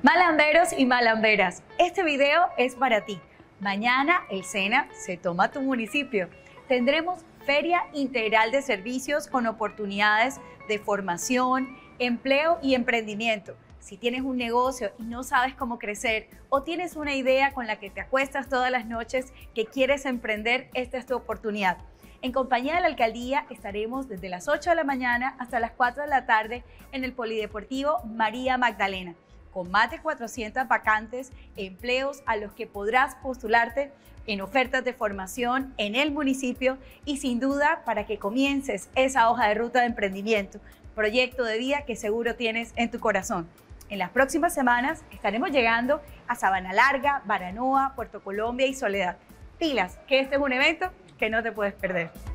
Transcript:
Malamberos y malamberas, este video es para ti. Mañana el SENA se toma tu municipio. Tendremos Feria Integral de Servicios con oportunidades de formación, empleo y emprendimiento. Si tienes un negocio y no sabes cómo crecer o tienes una idea con la que te acuestas todas las noches que quieres emprender, esta es tu oportunidad. En compañía de la alcaldía estaremos desde las 8 de la mañana hasta las 4 de la tarde en el Polideportivo María Magdalena, con más de 400 vacantes, empleos a los que podrás postularte en ofertas de formación en el municipio y sin duda para que comiences esa hoja de ruta de emprendimiento, proyecto de vida que seguro tienes en tu corazón. En las próximas semanas estaremos llegando a Sabana Larga, Baranoa, Puerto Colombia y Soledad. Pilas, que este es un evento que no te puedes perder.